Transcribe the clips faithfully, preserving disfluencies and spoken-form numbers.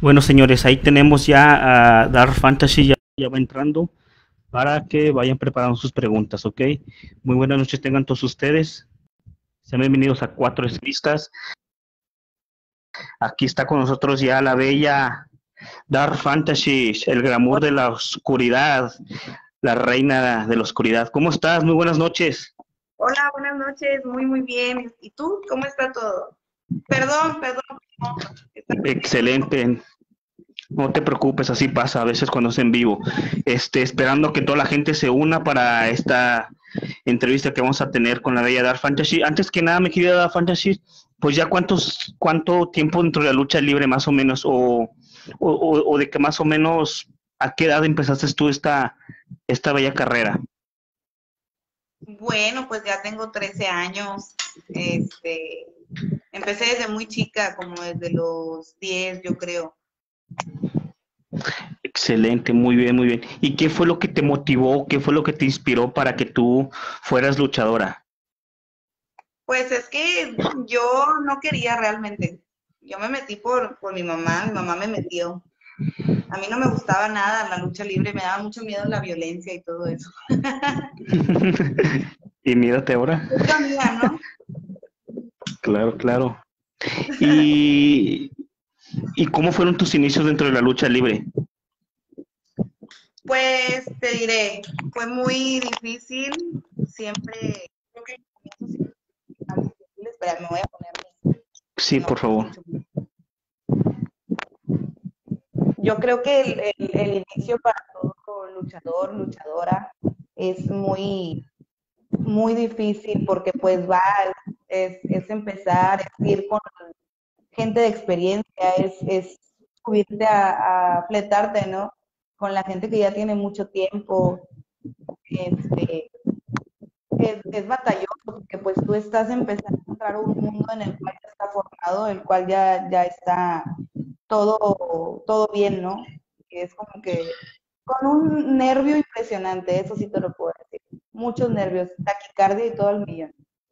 Bueno, señores, ahí tenemos ya a Dark Fantasy, ya, ya va entrando para que vayan preparando sus preguntas, ¿ok? Muy buenas noches tengan todos ustedes. Sean bienvenidos a Cuatro Escristas. Aquí está con nosotros ya la bella Dark Fantasy, el glamour de la oscuridad, la reina de la oscuridad. ¿Cómo estás? Muy buenas noches. Hola, buenas noches, muy muy bien. ¿Y tú? ¿Cómo está todo? Perdón, perdón, no, está Excelente. No te preocupes, así pasa a veces cuando es en vivo. Este, esperando que toda la gente se una para esta entrevista que vamos a tener con la bella Dark Fantasy. Antes que nada, mi querida Dark Fantasy, pues ya cuántos, cuánto tiempo dentro de la lucha libre más o menos, o, o, o de que más o menos a qué edad empezaste tú esta, esta bella carrera. bueno, pues ya tengo trece años. Este, empecé desde muy chica, como desde los diez, yo creo. Excelente, muy bien, muy bien. ¿Y qué fue lo que te motivó, qué fue lo que te inspiró para que tú fueras luchadora? Pues es que yo no quería realmente. Yo me metí por, por mi mamá, mi mamá me metió. A mí no me gustaba nada la lucha libre, me daba mucho miedo la violencia y todo eso. Y mírate ahora. Culpa mía, ¿no? Claro, claro. ¿Y, ¿Y cómo fueron tus inicios dentro de la lucha libre? Pues te diré, fue muy difícil, siempre, creo que el comienzo siempre es difícil. Espera, me voy a poner mi, Sí, no por te favor. escucho. Yo creo que el, el, el inicio para todo luchador, luchadora, es muy, muy difícil porque pues va, es, es empezar, es ir con gente de experiencia, es, es subirte a, a fletarte, ¿no? Con la gente que ya tiene mucho tiempo, este, es, es batalloso porque pues tú estás empezando a entrar a un mundo en el cual ya está formado, el cual ya, ya está todo, todo bien, ¿no? Es como que con un nervio impresionante, eso sí te lo puedo decir. Muchos nervios, taquicardia y todo el millón.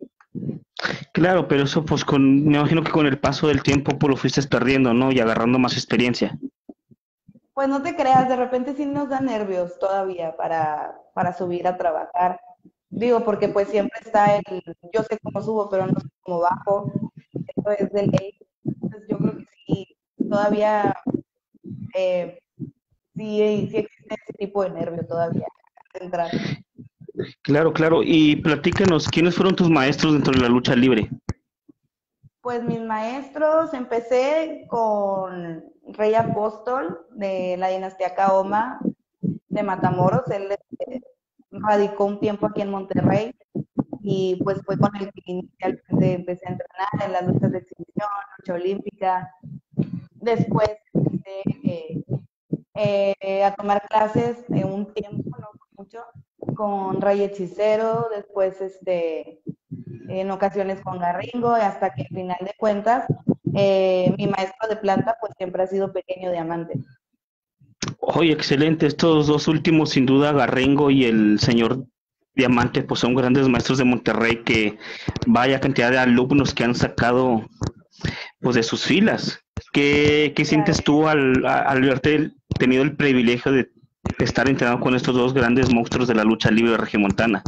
Claro, pero eso pues con, me imagino que con el paso del tiempo pues lo fuiste perdiendo, ¿no? Y agarrando más experiencia. Pues no te creas, de repente sí nos da nervios todavía para, para subir a trabajar. Digo, porque pues siempre está el, yo sé cómo subo, pero no sé cómo bajo, eso es de ley. Entonces yo creo que sí, todavía eh, sí, sí existe ese tipo de nervio todavía de entrar. Claro, claro. Y platícanos, ¿quiénes fueron tus maestros dentro de la lucha libre? Pues mis maestros, empecé con Rey Apóstol de la dinastía Kaoma de Matamoros. Él eh, radicó un tiempo aquí en Monterrey y pues fue con el que inicialmente empecé a entrenar en las luchas de exhibición, lucha olímpica. Después empecé eh, eh, a tomar clases en un tiempo, no mucho, con Ray Hechicero, después este, en ocasiones con Garringo, y hasta que al final de cuentas, eh, mi maestro de planta pues siempre ha sido Pequeño Diamante. Oye, excelente. Estos dos últimos, sin duda, Garrengo y el señor Diamante, pues son grandes maestros de Monterrey que vaya cantidad de alumnos que han sacado pues de sus filas. ¿Qué, qué Claro. sientes tú al, a- al haberte tenido el privilegio de estar entrenado con estos dos grandes monstruos de la lucha libre regiomontana?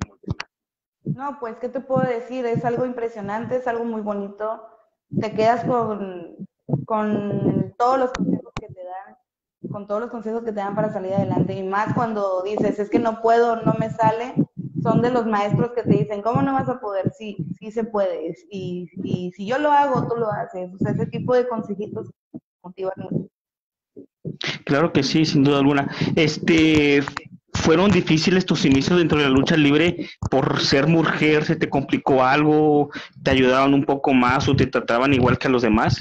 No, pues, ¿qué te puedo decir? Es algo impresionante, es algo muy bonito. Te quedas con, con todos los consejos que te dan, con todos los consejos que te dan para salir adelante. Y más cuando dices, es que no puedo, no me sale, son de los maestros que te dicen, ¿cómo no vas a poder? Sí, sí se puede. Y, y si yo lo hago, tú lo haces. O sea, ese tipo de consejitos motivan mucho. Claro que sí, sin duda alguna. Este, ¿fueron difíciles tus inicios dentro de la lucha libre por ser mujer? ¿Se te complicó algo? ¿Te ayudaban un poco más o te trataban igual que a los demás?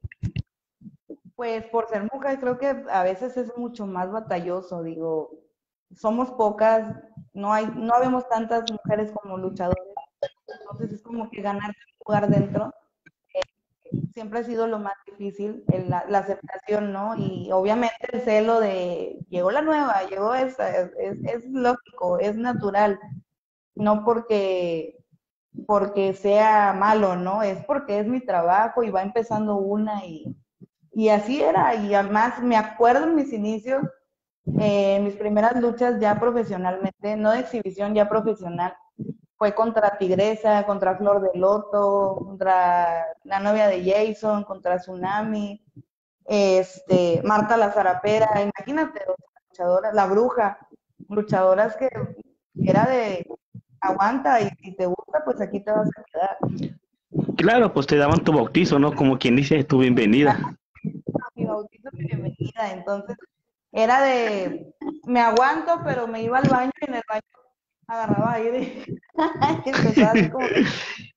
Pues por ser mujer creo que a veces es mucho más batalloso, digo, somos pocas, no hay, no habemos tantas mujeres como luchadoras, entonces es como que ganar un lugar dentro siempre ha sido lo más difícil, el- la, la aceptación, ¿no? Y obviamente el celo de llegó la nueva, llegó esta, es, es, es lógico, es natural, no porque porque sea malo, ¿no? Es porque es mi trabajo y va empezando una y, y así era, y además me acuerdo en mis inicios, eh, mis primeras luchas ya profesionalmente, no de exhibición, ya profesional, fue contra Tigresa, contra Flor de Loto, contra la novia de Jason, contra Tsunami, este, Marta la Zarapera, imagínate, luchadoras, la bruja, luchadoras que era de aguanta y si te gusta, pues aquí te vas a quedar. Claro, pues te daban tu bautizo, ¿no? Como quien dice, tu bienvenida. Mi bautizo, mi bienvenida, entonces era de, me aguanto, pero me iba al baño y en el baño agarraba aire y empezaba así como que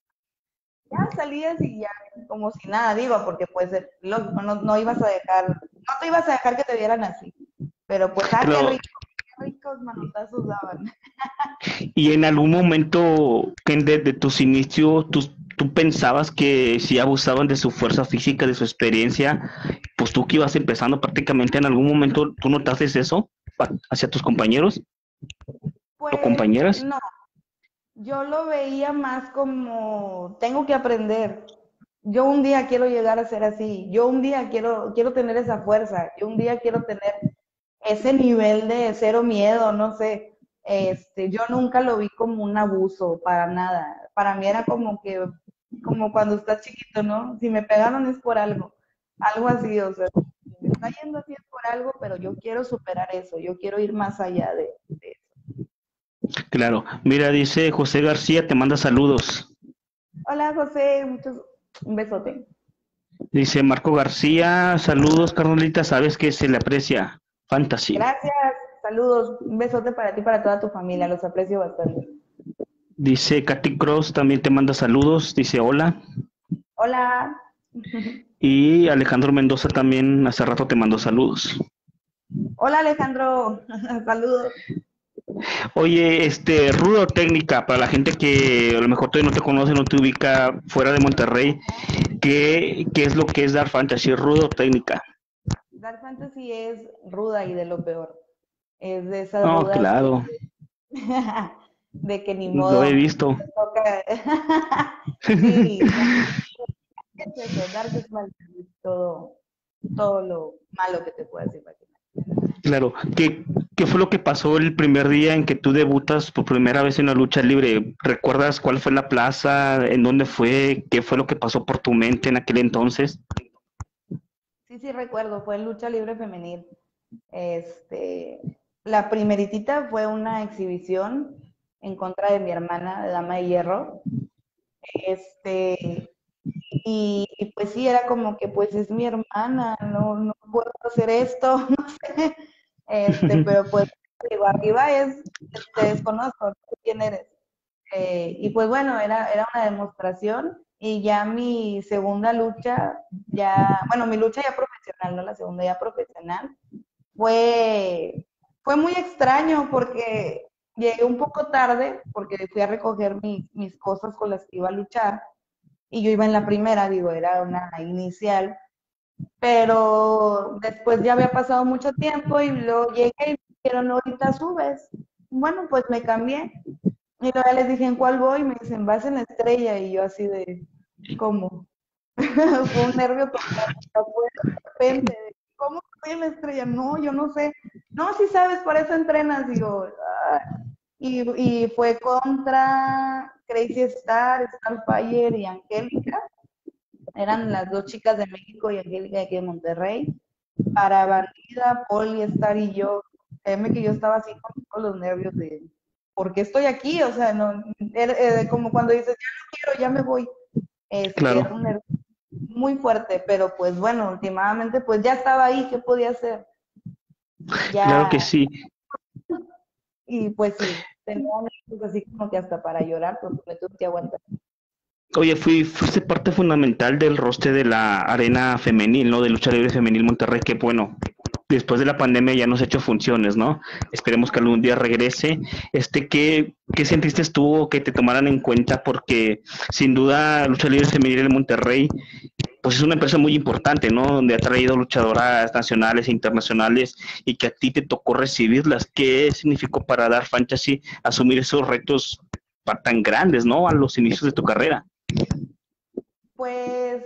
ya salías y ya, como si nada, digo, porque pues lógico, no, no ibas a dejar, no te ibas a dejar que te vieran así, pero pues, ah, qué Pero, rico, qué ricos manotazos daban. y en algún momento, Ken, desde tus inicios, tú, tú pensabas que si abusaban de su fuerza física, de su experiencia, pues tú que ibas empezando prácticamente, en algún momento, ¿tú notaste eso hacia tus compañeros o Pues compañeras? no, yo lo veía más como, tengo que aprender. Yo un día quiero llegar a ser así. Yo un día quiero, quiero tener esa fuerza. Yo un día quiero tener ese nivel de cero miedo, no sé. Este, yo nunca lo vi como un abuso, para nada. Para mí era como que, como cuando estás chiquito, ¿no? Si me pegaron es por algo. Algo así, o sea, si me está yendo así es por algo, pero yo quiero superar eso. Yo quiero ir más allá de, de Claro. Mira, dice José García, te manda saludos. Hola José, muchos, un besote. Dice Marco García, saludos, carnalita, sabes que se le aprecia. Fantasy. Gracias, saludos, un besote para ti y para toda tu familia, los aprecio bastante. Dice Katy Cross, también te manda saludos, dice hola. Hola. Y Alejandro Mendoza también hace rato te mandó saludos. Hola Alejandro, saludos. Oye, este, Rudo Técnica, para la gente que a lo mejor todavía no te conoce, no te ubica fuera de Monterrey, ¿qué, qué es lo que es Dark Fantasy? Rudo Técnica. Dark Fantasy es ruda y de lo peor. Es de esas No, rudas que, claro, de que ni lo he modo. visto. Toca. Sí, es eso, Dark es mal, todo, todo lo malo que te puedas imaginar. Claro, ¿qué, ¿qué fue lo que pasó el primer día en que tú debutas por primera vez en la lucha libre? ¿Recuerdas cuál fue la plaza? ¿En dónde fue? ¿Qué fue lo que pasó por tu mente en aquel entonces? Sí, sí recuerdo, fue lucha libre femenil. Este, la primeritita fue una exhibición en contra de mi hermana, de Dama de Hierro. Este, y, y pues sí, era como que pues es mi hermana, no, no puedo hacer esto, no sé. Este, pero pues digo, arriba es, te desconozco, no sé quién eres. Eh, y pues bueno, era, era una demostración y ya mi segunda lucha, ya, bueno, mi lucha ya profesional, no la segunda ya profesional, fue, fue muy extraño porque llegué un poco tarde porque fui a recoger mis, mis cosas con las que iba a luchar y yo iba en la primera, digo, era una inicial, pero después ya había pasado mucho tiempo y luego llegué y me dijeron, ahorita subes. Bueno, pues me cambié y luego ya les dije, ¿en cuál voy? Me dicen, vas en la estrella y yo así de, ¿cómo? Fue un nervio total, fue de repente, ¿cómo estoy en la estrella? No, yo no sé. No, si sabes, por eso entrenas. Digo, ah. y, y fue contra Crazy Star, Starfire y Angélica. Eran las dos chicas de México y Angélica de aquí de Monterrey. Para Bandida, Poli, Star y yo. Créeme que yo estaba así con todos los nervios de, ¿por qué estoy aquí? O sea, no, era, era como cuando dices, ya no quiero, ya me voy. Este, Claro, era un nervio muy fuerte, pero pues bueno, últimamente pues ya estaba ahí, ¿qué podía hacer? claro que Ya, sí. y pues sí, tenía nervios así como que hasta para llorar, porque me tuve que aguantar. Oye, fui, fuiste parte fundamental del roster de la arena femenil, ¿no? De lucha libre femenil Monterrey, que bueno, después de la pandemia ya no se ha hecho funciones, ¿no? Esperemos que algún día regrese. Este, ¿qué, ¿qué sentiste tú que te tomaran en cuenta? Porque sin duda lucha libre femenil en Monterrey, pues es una empresa muy importante, ¿no? Donde ha traído luchadoras nacionales e internacionales y que a ti te tocó recibirlas. ¿Qué significó para Dark Fantasy asumir esos retos tan grandes, ¿no? A los inicios de tu carrera. Pues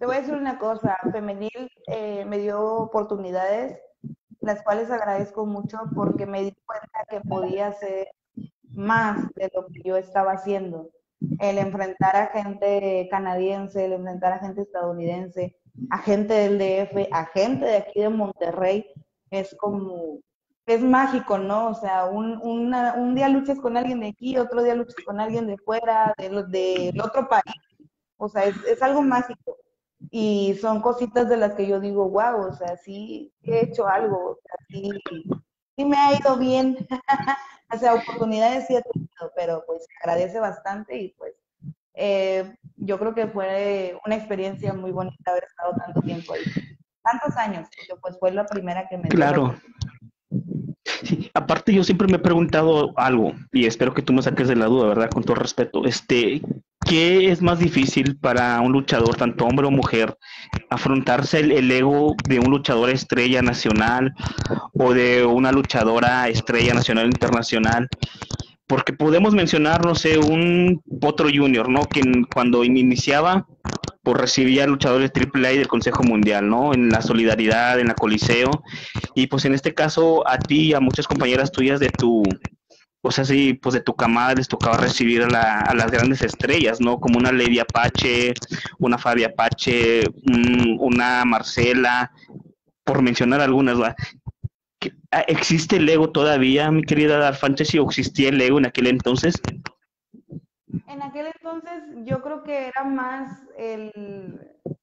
te voy a decir una cosa, femenil eh, me dio oportunidades, las cuales agradezco mucho porque me di cuenta que podía hacer más de lo que yo estaba haciendo. El enfrentar a gente canadiense, el enfrentar a gente estadounidense, a gente del D F, a gente de aquí de Monterrey, es como, es mágico, ¿no? O sea, un, una, un día luchas con alguien de aquí, otro día luchas con alguien de fuera, del de, de otro país. O sea, es, es algo mágico. Y son cositas de las que yo digo, wow, o sea, sí he hecho algo, o sea, sí, sí me ha ido bien. O sea, oportunidades sí he tenido, pero pues se agradece bastante y pues eh, yo creo que fue una experiencia muy bonita haber estado tanto tiempo ahí. Tantos años, porque pues fue la primera que me dio la Claro. oportunidad. Sí, aparte yo siempre me he preguntado algo y espero que tú me saques de la duda, ¿verdad? Con todo respeto. Este, ¿qué es más difícil para un luchador, tanto hombre o mujer, afrontarse el, el ego de un luchador estrella nacional o de una luchadora estrella nacional o internacional? Porque podemos mencionar, no sé, un Potro Junior, ¿no? Que cuando iniciaba, pues recibía luchadores triple A del Consejo Mundial, ¿no? En la solidaridad, en la Coliseo. Y pues en este caso, a ti y a muchas compañeras tuyas de tu, pues así, pues de tu camada les tocaba recibir a, la, a las grandes estrellas, ¿no? Como una Lady Apache, una Fabi Apache, un, una Marcela, por mencionar algunas, ¿va? ¿Existe el ego todavía, mi querida Dark Fantasy, o existía el ego en aquel entonces? En aquel entonces yo creo que era más el,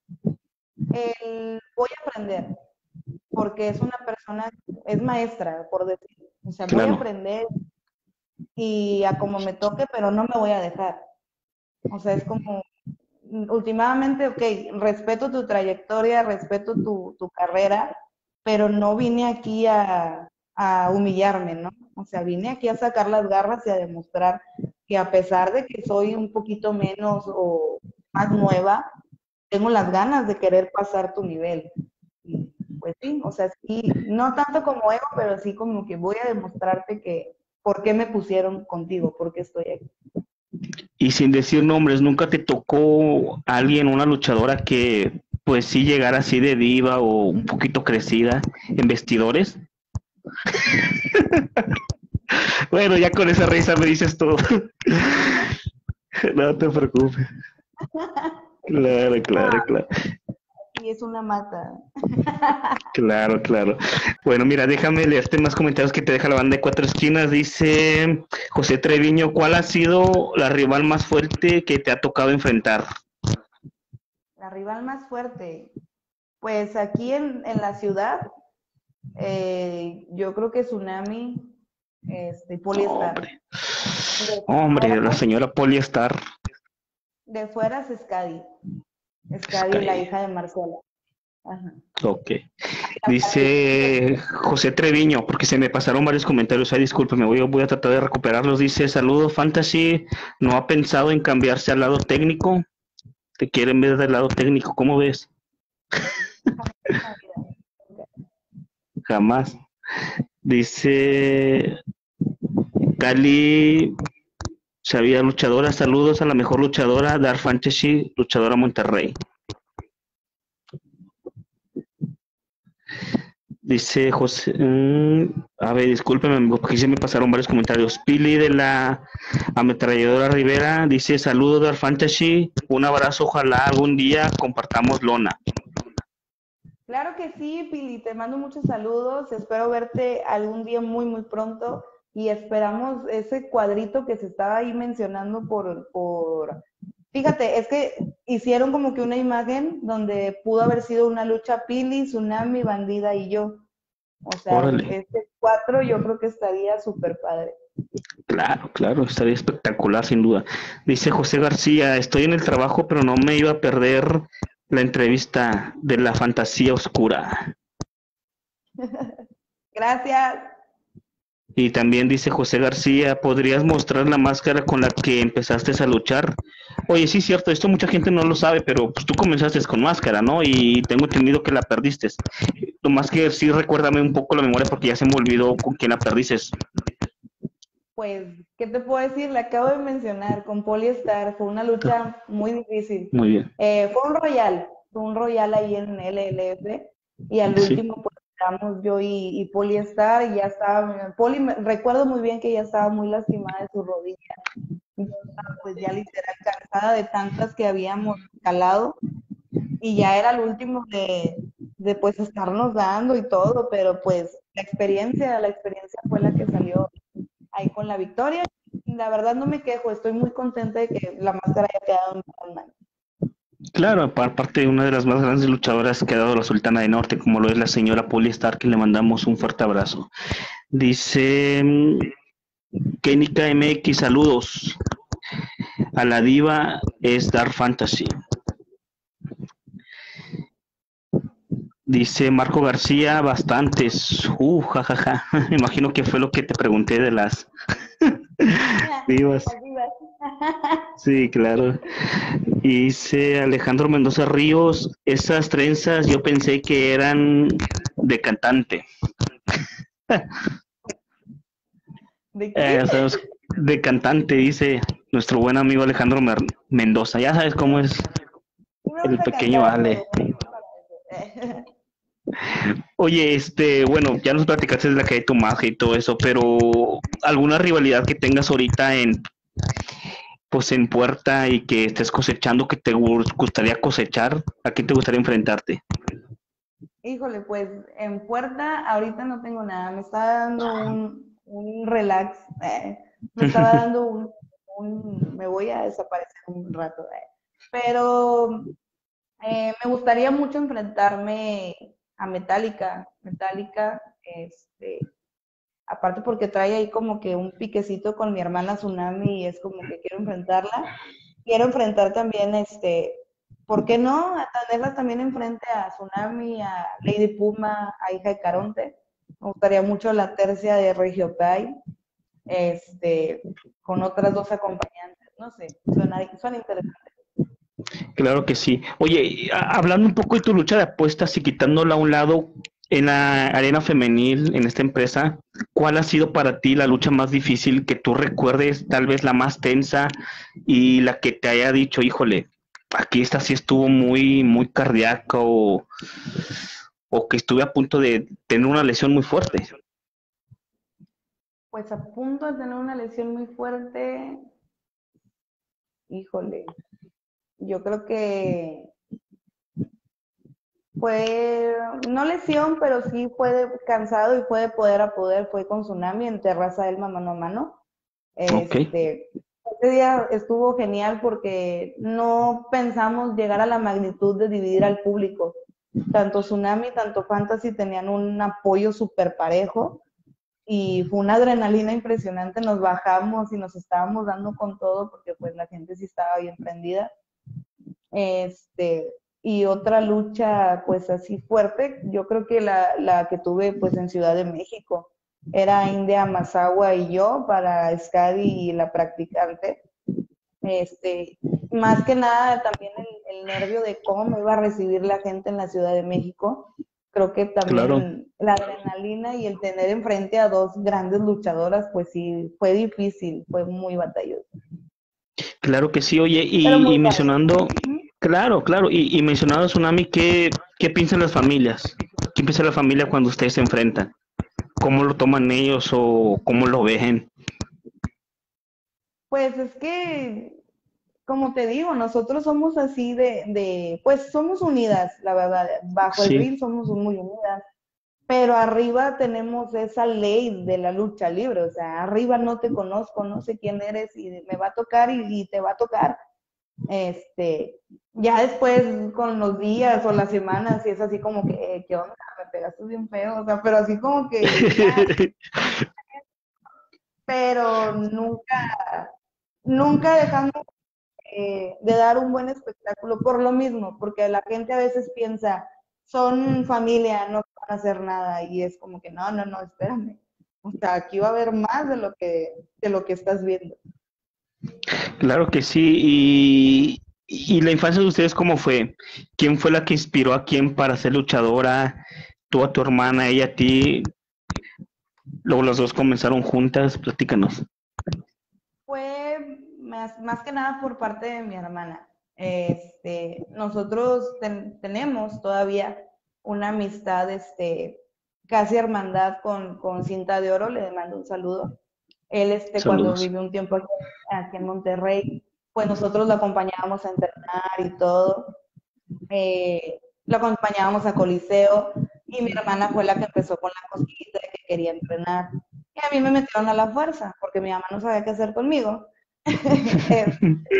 el voy a aprender, porque es una persona, es maestra, por decir. O sea, voy a Claro. aprender y a como me toque, pero no me voy a dejar. O sea, es como, últimamente, ok, respeto tu trayectoria, respeto tu, tu carrera, pero no vine aquí a, a humillarme, ¿no? O sea, vine aquí a sacar las garras y a demostrar que a pesar de que soy un poquito menos o más nueva, tengo las ganas de querer pasar tu nivel. Y pues sí, o sea, sí, no tanto como ego, pero sí como que voy a demostrarte que por qué me pusieron contigo, por qué estoy aquí. Y sin decir nombres, ¿nunca te tocó alguien, una luchadora que pues sí llegara así de diva o un poquito crecida en vestidores? Bueno, ya con esa risa me dices todo. No te preocupes. Claro, claro, claro. Y es una mata. Claro, claro. Bueno, mira, déjame leerte más comentarios que te deja la banda de Cuatro Esquinas. Dice José Treviño, ¿cuál ha sido la rival más fuerte que te ha tocado enfrentar? La rival más fuerte. Pues aquí en, en la ciudad, eh, yo creo que Tsunami, este, Poliestar. Hombre, De hombre, la fuera, señora Poliestar. de fuera es Skadi. Skadi, la Sky. hija de Marcela. Ajá. Ok. La padrino. Dice José Treviño, porque se me pasaron varios comentarios. Ay, discúlpeme, voy, voy a tratar de recuperarlos. Dice, saludo Fantasy, ¿no ha pensado en cambiarse al lado técnico? ¿Te quieren ver del lado técnico? ¿Cómo ves? Jamás. Dice Cali, sabía luchadora, saludos a la mejor luchadora, Dark Fantasy, luchadora Monterrey. Dice José, mmm, a ver, discúlpeme, porque se me pasaron varios comentarios. Pili de la Ametralladora Rivera dice, saludos Dark Fantasy, un abrazo, ojalá algún día compartamos lona. Claro que sí, Pili, te mando muchos saludos, espero verte algún día muy, muy pronto y esperamos ese cuadrito que se estaba ahí mencionando por, por... Fíjate, es que hicieron como que una imagen donde pudo haber sido una lucha Pili, Tsunami, Bandida y yo. O sea, Órale, este cuatro yo creo que estaría súper padre. claro, claro, estaría espectacular sin duda. Dice José García, estoy en el trabajo, pero no me iba a perder la entrevista de la fantasía oscura. Gracias. Y también dice José García, ¿podrías mostrar la máscara con la que empezaste a luchar? Oye, sí, cierto, esto mucha gente no lo sabe, pero pues tú comenzaste con máscara, ¿no? Y tengo entendido que la perdiste. Nomás que sí, recuérdame un poco la memoria porque ya se me olvidó con quién la perdiste. Pues, ¿qué te puedo decir? Le acabo de mencionar con Poliestar, fue una lucha muy difícil. Muy bien. Eh, fue un royal, un royal ahí en L L F y al Sí. último pues quedamos yo y, y Poli Star y ya estaba, Poli me- recuerdo muy bien que ya estaba muy lastimada de su rodilla, yo estaba pues ya literal cansada de tantas que habíamos calado y ya era el último de, de pues estarnos dando y todo, pero pues la experiencia, la experiencia fue la que salió ahí con la victoria. La verdad no me quejo, estoy muy contenta de que la máscara haya quedado en buenas manos. Claro, aparte de una de las más grandes luchadoras que ha dado la Sultana de Norte, como lo es la señora Polly Stark, que le mandamos un fuerte abrazo. Dice mm, Kenika M X, saludos. A la diva es Dark Fantasy. Dice Marco García, bastantes. Uh, jajaja. Me imagino que fue lo que te pregunté de las divas. Sí, claro. Y dice Alejandro Mendoza Ríos, esas trenzas yo pensé que eran de cantante. ¿De Eh, qué? o sea, es de cantante, dice nuestro buen amigo Alejandro Mer Mendoza. Ya sabes cómo es Sí me el gusta pequeño cantar, pero Ale. bueno, no para eso. Oye, este, bueno, ya nos platicaste de la que hay tu magia y todo eso, pero ¿alguna rivalidad que tengas ahorita en, pues, en puerta y que estés cosechando que te gustaría cosechar? ¿A qué te gustaría enfrentarte? Híjole, pues en puerta ahorita no tengo nada, me está dando un, un relax, eh, me estaba dando un, un, me voy a desaparecer un rato, eh. Pero eh, me gustaría mucho enfrentarme a Metallica, Metallica, este, aparte porque trae ahí como que un piquecito con mi hermana Tsunami y es como que quiero enfrentarla. Quiero enfrentar también, este, ¿por qué no? A tenerla también enfrente a Tsunami, a Lady Puma, a Hija de Caronte. Me gustaría mucho la tercia de Regio Kai, este, con otras dos acompañantes. No sé, suena, suena interesante. Claro que sí. Oye, a- hablando un poco de tu lucha de apuestas y quitándola a un lado, en la arena femenil, en esta empresa, ¿cuál ha sido para ti la lucha más difícil que tú recuerdes, tal vez la más tensa y la que te haya dicho, híjole, aquí esta sí estuvo muy, muy cardíaca o, o que estuve a punto de tener una lesión muy fuerte? Pues a punto de tener una lesión muy fuerte, híjole, yo creo que fue, no lesión, pero sí fue de- cansado y fue de poder a poder, fue con Tsunami en Terraza del Mano a Mano. Ok, Este, ese día estuvo genial porque no pensamos llegar a la magnitud de dividir al público. Tanto Tsunami, tanto Fantasy tenían un apoyo súper parejo y fue una adrenalina impresionante. Nos bajamos y nos estábamos dando con todo porque pues la gente sí estaba bien prendida. Este, y otra lucha pues así fuerte, yo creo que la, la que tuve pues en Ciudad de México era India Masawa y yo para Skadi y la practicante. Este, más que nada también el, el nervio de cómo me iba a recibir la gente en la Ciudad de México. Creo que claro. también la adrenalina y el tener enfrente a dos grandes luchadoras, pues sí, fue difícil, fue muy batalloso, Claro que sí, oye, pero y, muy y padre. mencionando, claro, claro, y, y mencionando a Tsunami, ¿qué, ¿qué piensan las familias? ¿Qué piensa la familia cuando ustedes se enfrentan? ¿Cómo lo toman ellos o cómo lo ven? Pues es que, como te digo, nosotros somos así de, de, pues somos unidas, la verdad, bajo el Sí, ring somos muy unidas, pero arriba tenemos esa ley de la lucha libre, o sea, arriba no te conozco, no sé quién eres y me va a tocar y, y te va a tocar. Este, ya después con los días o las semanas, y es así como que, eh, ¿qué onda? Me pegaste bien feo, o sea, pero así como que ya, pero nunca, nunca dejamos eh, de dar un buen espectáculo por lo mismo, porque la gente a veces piensa, son familia, no van a hacer nada, y es como que no, no, no, espérame. O sea, aquí va a haber más de lo que, de lo que estás viendo. claro que sí. Y, y la infancia de ustedes, ¿cómo fue? ¿Quién fue la que inspiró a quién para ser luchadora? ¿Tú a tu hermana, ella a ti? Luego las dos comenzaron juntas, platícanos. Fue más, más que nada por parte de mi hermana. Este, nosotros ten, tenemos todavía una amistad, este, casi hermandad con, con Cinta de Oro, le mando un saludo. Él, este, cuando Saludos. vivió un tiempo aquí, aquí en Monterrey, pues nosotros lo acompañábamos a entrenar y todo. Eh, lo acompañábamos a Coliseo y mi hermana fue la que empezó con la cosquillita de que quería entrenar. Y a mí me metieron a la fuerza porque mi mamá no sabía qué hacer conmigo. eh,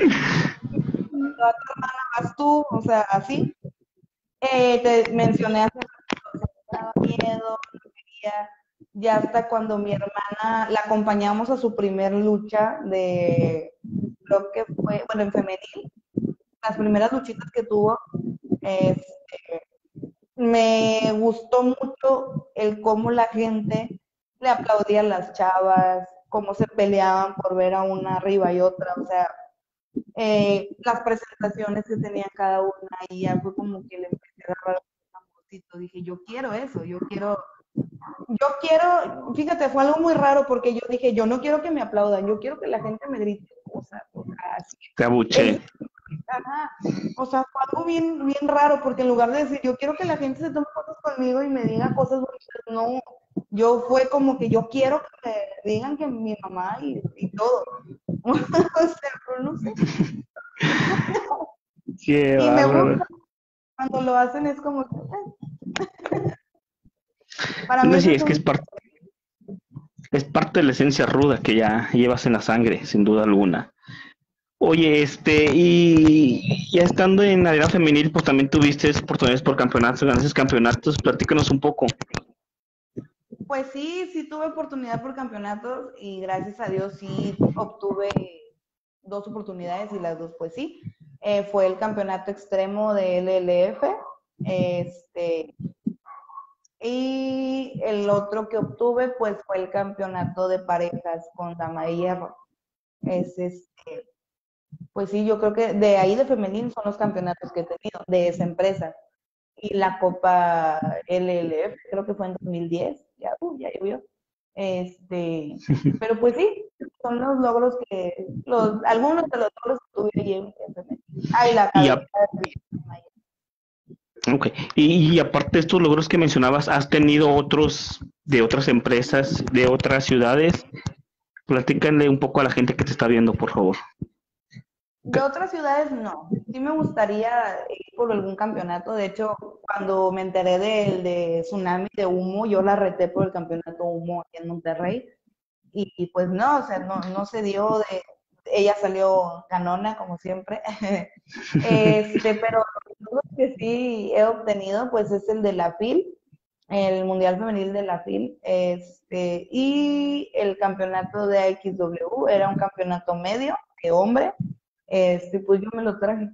vas tú, o sea, así. Eh, te mencioné hace rato, me daba miedo, no quería. Ya hasta cuando mi hermana la acompañamos a su primer lucha de, creo que fue, bueno, en femenil, las primeras luchitas que tuvo, este, me gustó mucho el cómo la gente le aplaudía a las chavas, cómo se peleaban por ver a una arriba y otra, o sea, eh, las presentaciones que tenía cada una y ya fue como que le empecé a agarrar un amorcito, dije, yo quiero eso, yo quiero, yo quiero, fíjate, fue algo muy raro porque yo dije, yo no quiero que me aplaudan, yo quiero que la gente me grite cosas, o sea, así. Te abuché. Ajá. O sea, fue algo bien, bien raro, porque en lugar de decir, yo quiero que la gente se tome fotos conmigo y me diga cosas bonitas, no, yo fue como que yo quiero que me digan que mi mamá y, y todo. O sea, pero no sé. Qué Y me bárbaro. gusta, cuando lo hacen es como que, eh, para mí No, eso sí, es es que un... es parte, es parte de la esencia ruda que ya llevas en la sangre, sin duda alguna. Oye, este, y ya estando en la arena femenil, pues también tuviste oportunidades por campeonatos, ganaste campeonatos, platícanos un poco. Pues sí, sí tuve oportunidad por campeonatos y gracias a Dios sí obtuve dos oportunidades y las dos pues sí. Eh, fue el campeonato extremo de L L F, este, y el otro que obtuve pues fue el campeonato de parejas con Dama de Hierro. Es este, pues sí, yo creo que de ahí de femenil son los campeonatos que he tenido de esa empresa. Y la Copa L L F, creo que fue en dos mil diez, ya, uh, ya llovió. Este, pero pues sí, son los logros que, los, algunos de los logros que tuve ahí en, en femenil. Ah, y la Y, cabellera a, de Maya. okay. y, y aparte de estos logros que mencionabas, ¿has tenido otros de otras empresas, de otras ciudades? Platícanle un poco a la gente que te está viendo, por favor. De otras ciudades no. Sí me gustaría ir por algún campeonato. De hecho, cuando me enteré del de Tsunami de Humo, yo la reté por el campeonato Humo aquí en Monterrey. Y, y pues no, o sea, no, no se dio de, ella salió canona como siempre. Este, pero lo que sí he obtenido pues es el de la FIL, el Mundial Femenil de la FIL, este, y el campeonato de A X W, era un campeonato medio de hombre, este, pues yo me lo traje.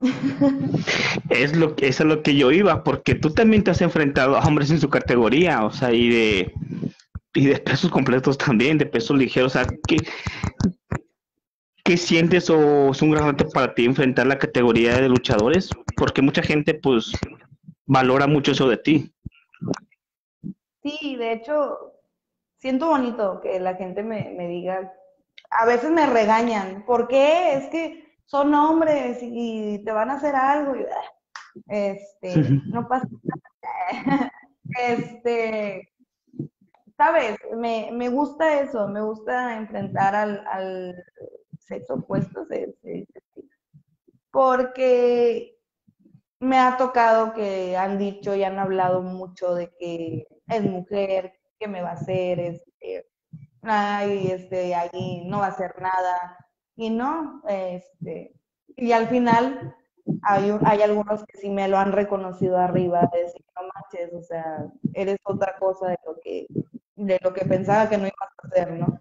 Es lo que, es a lo que yo iba, porque tú también te has enfrentado a hombres en su categoría, o sea, y de, y de pesos completos también, de pesos ligeros, o sea, ¿qué, qué sientes o es un gran reto para ti enfrentar la categoría de luchadores? Porque mucha gente, pues, valora mucho eso de ti. Sí, de hecho, siento bonito que la gente me, me diga, a veces me regañan, ¿por qué? Es que son hombres y te van a hacer algo. Y, ah, este, no pasa nada. Este, sabes, me, me gusta eso, me gusta enfrentar al, al sexo opuesto, se- se dice así, porque me ha tocado que han dicho y han hablado mucho de que es mujer, que me va a hacer, este, ay, este, ahí no va a hacer nada. Y no, este, y al final hay, un- hay algunos que sí me lo han reconocido arriba, de decir, no manches, o sea, eres otra cosa de lo que, de lo que pensaba que no ibas a hacer, ¿no?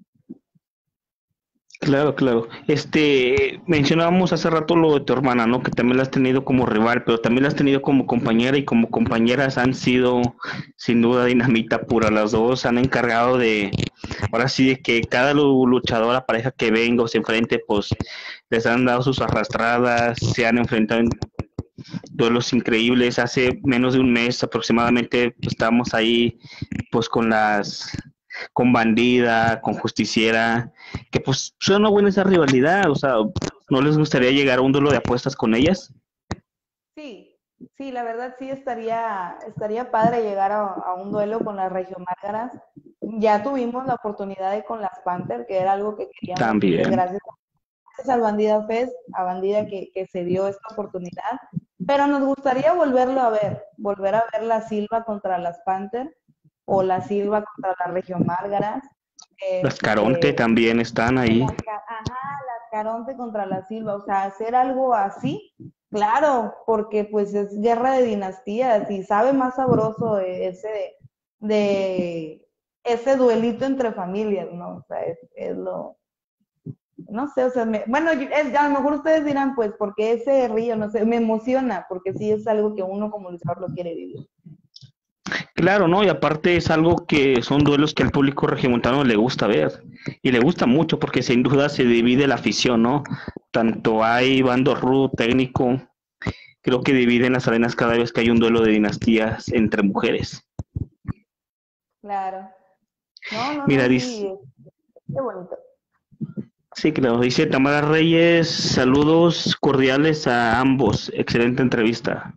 Claro, claro. Este, mencionábamos hace rato lo de tu hermana, ¿no? Que también la has tenido como rival, pero también la has tenido como compañera y como compañeras han sido sin duda dinamita pura. Las dos se han encargado de, ahora sí, de que cada luchadora, pareja que venga o se enfrente, pues les han dado sus arrastradas, se han enfrentado en duelos increíbles. Hace menos de un mes aproximadamente pues, estábamos ahí pues con las con Bandida, con Justiciera, que pues suena buena esa rivalidad, o sea, ¿no les gustaría llegar a un duelo de apuestas con ellas? Sí, sí, la verdad sí estaría, estaría padre llegar a, a un duelo con las Regiomárgaras. Ya tuvimos la oportunidad de con las Panther, que era algo que queríamos, y pues También. gracias, gracias al Bandida Fest, a Bandida que, que se dio esta oportunidad. Pero nos gustaría volverlo a ver, volver a ver la Silva contra las Panther o la Silva contra las Regiomárgaras. Las Caronte Este, también están ahí. las, Ca- ajá, las Caronte contra la Silva, o sea, hacer algo así, claro, porque pues es guerra de dinastías y sabe más sabroso ese de ese duelito entre familias, ¿no? O sea, es, es lo, no sé, o sea, me, bueno, es, a lo mejor ustedes dirán, pues, porque ese río, no sé, me emociona, porque sí es algo que uno como luchador lo quiere vivir. Claro, ¿no? Y aparte es algo que son duelos que al público regiomontano le gusta ver. Y le gusta mucho porque sin duda se divide la afición, ¿no? Tanto hay bando rudo, técnico, creo que dividen las arenas cada vez que hay un duelo de dinastías entre mujeres. Claro. No, no, Mira, no, dice, sí, qué bonito. sí, claro, dice Tamara Reyes, saludos cordiales a ambos, excelente entrevista.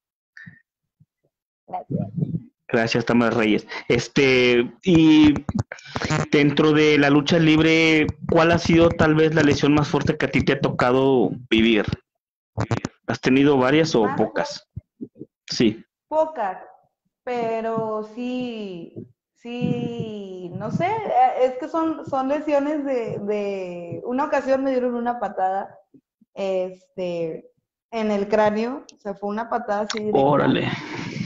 Gracias. Gracias, Tamara Reyes. Este, y dentro de la lucha libre, ¿cuál ha sido tal vez la lesión más fuerte que a ti te ha tocado vivir? ¿Has tenido varias o Más pocas? Sí. pocas, pero sí, sí, no sé, eh, es que son, son lesiones de, de, una ocasión me dieron una patada, este, en el cráneo, o sea, fue una patada así directa. Órale.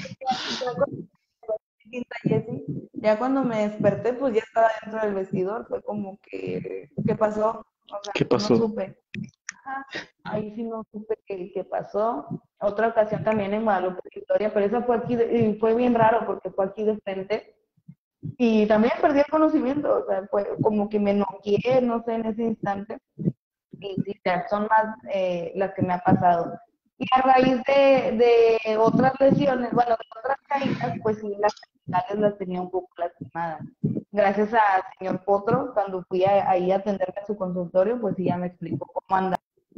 Ya cuando me desperté, pues ya estaba dentro del vestidor, fue como que, ¿qué pasó? O sea, ¿Qué no pasó? supe. Ajá, ahí sí no supe qué, qué pasó. Otra ocasión también en Guadalupe, Victoria, pero eso fue aquí, de- y fue bien raro porque fue aquí de frente. Y también perdí el conocimiento, o sea, fue como que me noqueé, no sé, en ese instante. Y sí, ya son más eh, las que me ha pasado. Y a raíz de, de otras lesiones, bueno, de otras caídas, pues sí, las cervicales las tenía un poco lastimadas. Gracias al señor Potro, cuando fui a- ahí a atenderme a su consultorio, pues sí, ya me explicó cómo anda.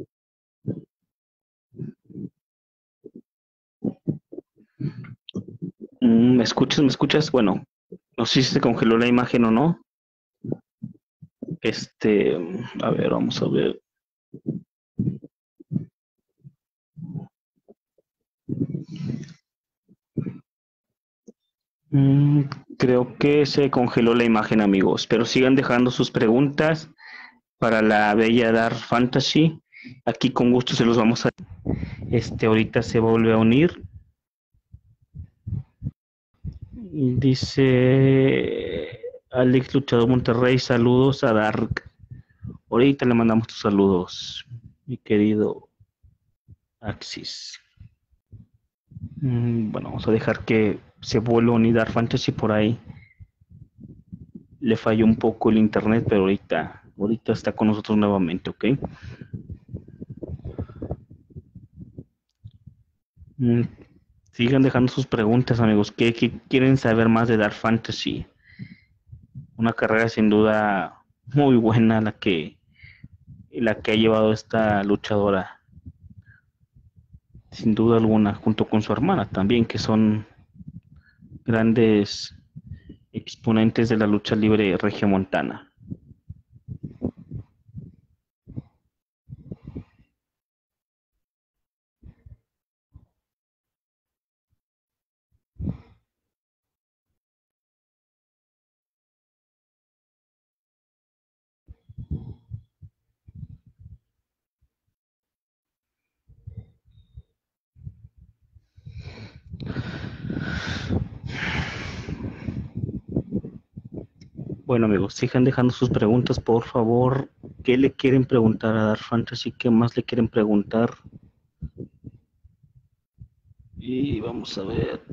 Mm, ¿Me escuchas? ¿Me escuchas? Bueno, no sé si se congeló la imagen o no. Este, a ver, vamos a ver. Mm, creo que se congeló la imagen, amigos, pero sigan dejando sus preguntas para la bella Dark Fantasy. Aquí con gusto se los vamos a... Este, ahorita se vuelve a unir. Dice Alex Luchador Monterrey, saludos a Dark. Ahorita le mandamos tus saludos, mi querido Axis. Mm, bueno, vamos a dejar que se vuelva a unir Dark Fantasy por ahí. Le falló un poco el internet, pero ahorita, ahorita está con nosotros nuevamente, ¿ok? Mm, sigan dejando sus preguntas, amigos. ¿Qué, qué quieren saber más de Dark Fantasy? Una carrera sin duda muy buena la que, la que ha llevado esta luchadora, sin duda alguna, junto con su hermana también, que son grandes exponentes de la lucha libre regiomontana. Bueno, amigos, sigan dejando sus preguntas, por favor. ¿Qué le quieren preguntar a Dark Fantasy? ¿Qué más le quieren preguntar? Y vamos a ver.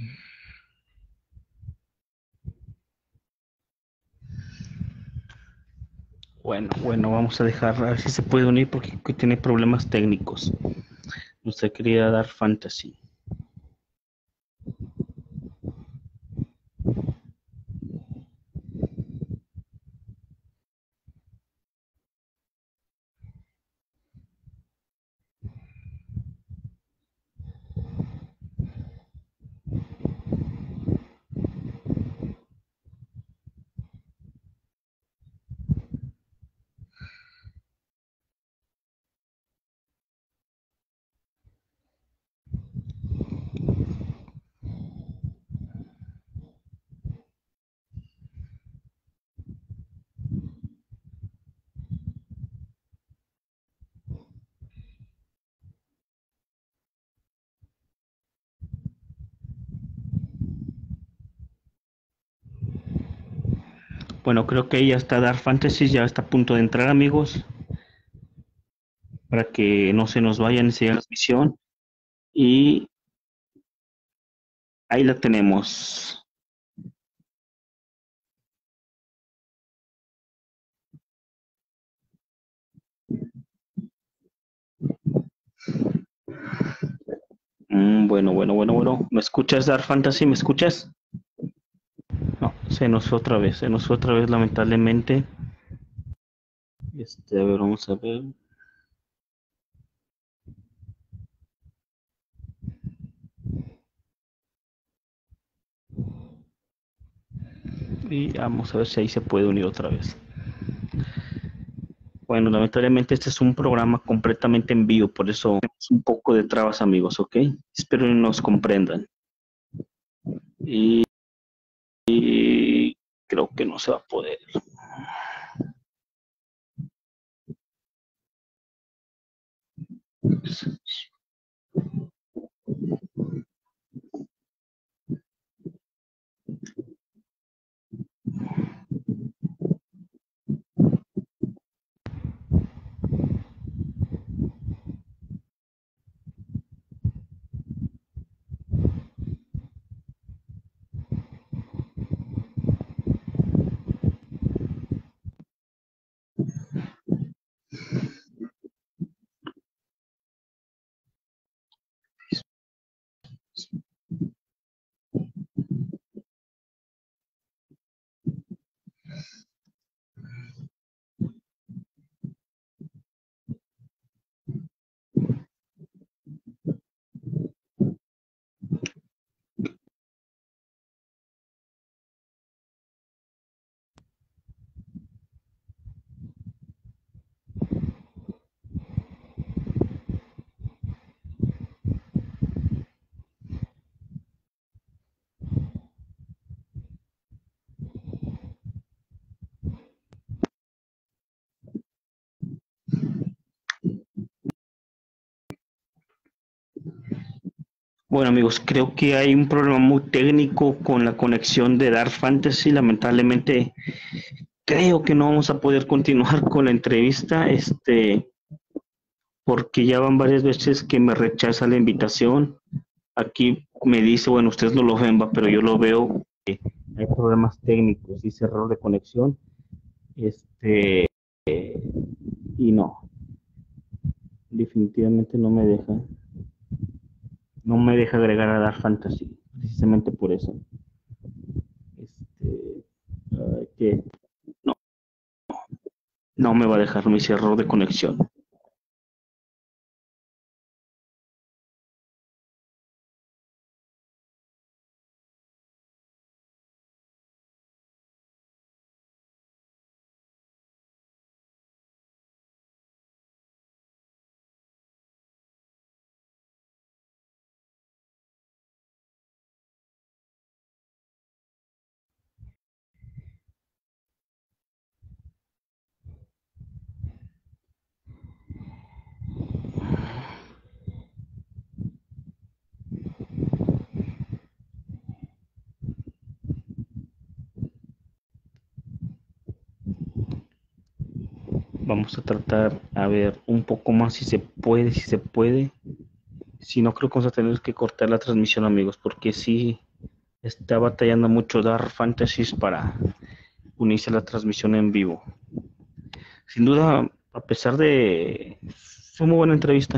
Bueno, bueno, vamos a dejar a ver si se puede unir porque tiene problemas técnicos. Usted quería dar fantasy. Bueno, creo que ya está Dark Fantasy, ya está a punto de entrar, amigos, para que no se nos vayan a la transmisión. Y ahí la tenemos. Mm, bueno, bueno, bueno, bueno. ¿Me escuchas, Dark Fantasy? ¿Me escuchas? No, se nos fue otra vez, se nos fue otra vez, lamentablemente. Este, a ver, vamos a ver. Y vamos a ver si ahí se puede unir otra vez. Bueno, lamentablemente este es un programa completamente en vivo, por eso tenemos un poco de trabas, amigos, ¿ok? Espero que nos comprendan. Y, y creo que no se va a poder. Bueno, amigos, creo que hay un problema muy técnico con la conexión de Dark Fantasy. Lamentablemente, creo que no vamos a poder continuar con la entrevista, este, porque ya van varias veces que me rechaza la invitación. Aquí me dice, bueno, ustedes no lo ven, va, pero yo lo veo. Que hay problemas técnicos, dice error de conexión. Este, y no, definitivamente no me deja. No me deja agregar a Dark Fantasy, precisamente por eso. Este, uh, que no, no me va a dejar, me dice error de conexión. Vamos a tratar a ver un poco más si se puede, si se puede. Si no, creo que vamos a tener que cortar la transmisión, amigos, porque sí, está batallando mucho Dark Fantasies para unirse a la transmisión en vivo. Sin duda, a pesar de... Fue muy buena entrevista.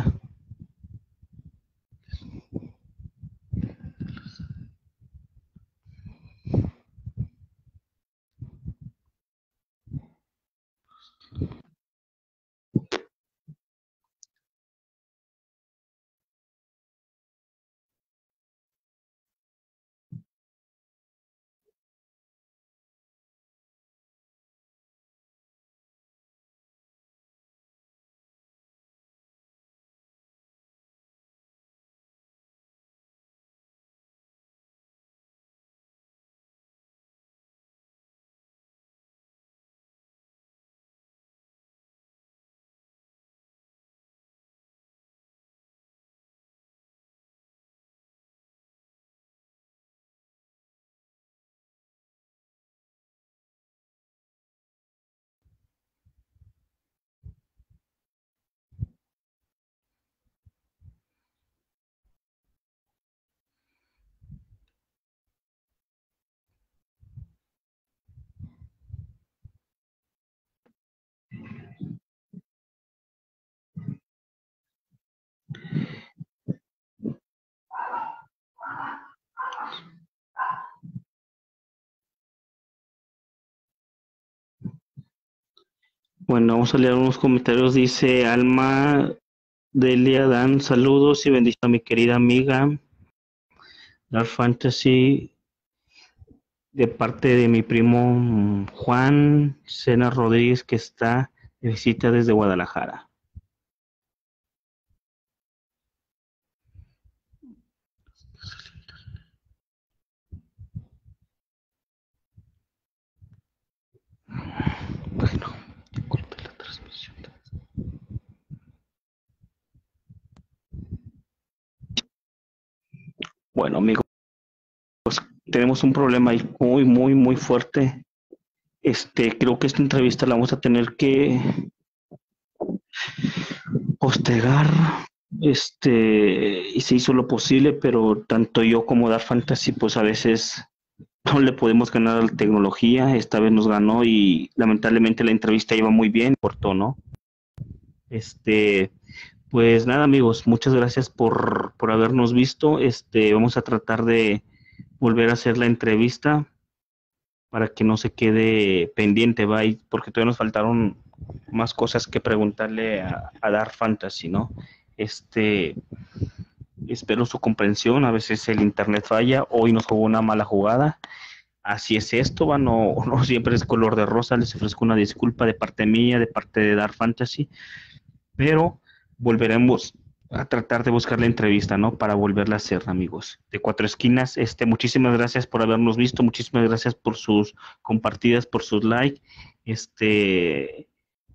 Bueno, vamos a leer unos comentarios. Dice Alma Delia Dan, saludos y bendiciones a mi querida amiga Dark Fantasy, de parte de mi primo Juan Sena Rodríguez, que está de visita desde Guadalajara. Bueno, corté la transmisión. Bueno, amigos, tenemos un problema ahí muy, muy, muy fuerte. Este, creo que esta entrevista la vamos a tener que postergar. Este, y se hizo lo posible, pero tanto yo como Dark Fantasy, pues a veces no le podemos ganar a la tecnología. Esta vez nos ganó y lamentablemente la entrevista iba muy bien, cortó, ¿no? Este, pues nada, amigos, muchas gracias por, por habernos visto. Este, vamos a tratar de volver a hacer la entrevista para que no se quede pendiente, ¿va? Y porque todavía nos faltaron más cosas que preguntarle a, a Dark Fantasy, ¿no? Este, espero su comprensión. A veces el internet falla, hoy nos jugó una mala jugada. Así es esto, ¿va? No, no siempre es color de rosa. Les ofrezco una disculpa de parte mía, de parte de Dark Fantasy, pero volveremos a tratar de buscar la entrevista, ¿no? Para volverla a hacer, amigos. De Cuatro Esquinas, este, muchísimas gracias por habernos visto, muchísimas gracias por sus compartidas, por sus likes. Este,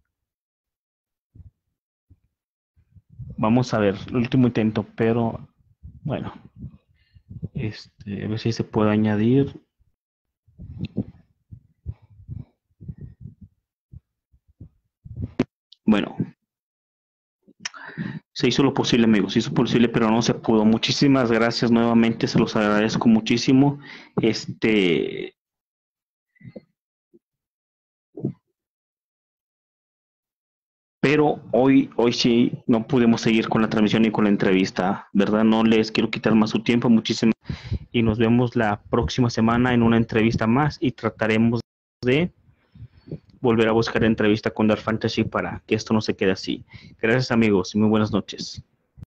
vamos a ver, el último intento, pero bueno, este, a ver si se puede añadir. Bueno, se hizo lo posible, amigos, se hizo posible, pero no se pudo. Muchísimas gracias nuevamente, se los agradezco muchísimo. Este, pero hoy, hoy sí no pudimos seguir con la transmisión y con la entrevista, ¿verdad? No les quiero quitar más su tiempo, muchísimas, y nos vemos la próxima semana en una entrevista más y trataremos de volver a buscar entrevista con Dark Fantasy para que esto no se quede así. Gracias, amigos, y muy buenas noches.